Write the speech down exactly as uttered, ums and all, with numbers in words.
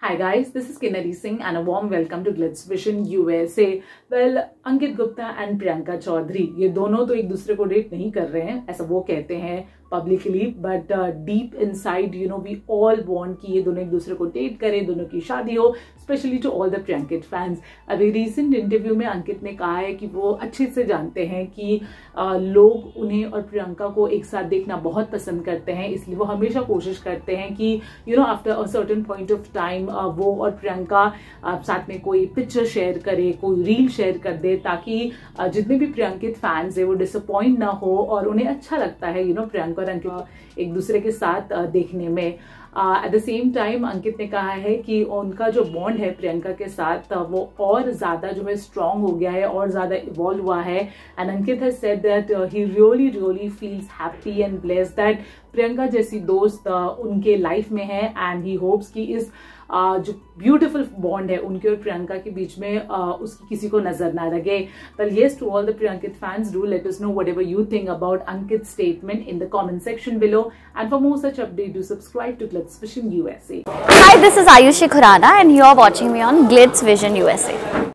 Hi guys, this is Kinnari Singh and a warm welcome to Glitz Vision U S A. Well, Ankit Gupta and Priyanka Chaudhary ये दोनों तो एक दूसरे को डेट नहीं कर रहे हैं, ऐसा वो कहते हैं publicly, but deep inside you know we all want कि ये दोनों एक दूसरे को डेट करें, दोनों की शादी हो, specially to all the Priyankit fans. अभी रिसेंट इंटरव्यू में अंकित ने कहा है कि वो अच्छे से जानते हैं कि uh, लोग उन्हें और प्रियंका को एक साथ देखना बहुत पसंद करते हैं, इसलिए वो हमेशा कोशिश करते हैं कि you know after a certain point of time वो और प्रियंका uh, साथ में कोई पिक्चर शेयर करे, कोई रील शेयर कर दे, ताकि uh, जितने भी प्रियंकित फैंस है वो डिसअपॉइंट ना हो और उन्हें अच्छा लगता है यू नो प्रियंका और अंकित एक दूसरे के साथ uh, देखने में. At the same time Ankit ने कहा है कि उनका जो बॉन्ड है प्रियंका के साथ uh, वो और ज्यादा जो है स्ट्रांग हो गया है और ज्यादा इवॉल्व हुआ है. And Ankit has said that he really really feels happy and blessed that Priyanka जैसी दोस्त uh, उनके लाइफ में है. एंड ही होप्स कि इस Uh, जो ब्यूटीफुल बॉन्ड है उनके और प्रियंका के बीच में uh, उसकी किसी को नजर ना लगे. Well yes, to all the Priyankit fans, do let us know whatever you think about Ankit's statement in the comment section below. And for more such updates, do subscribe to Glitz Vision U S A. Hi, this is Ayushi Khurana and you are watching me on Glitz Vision U S A.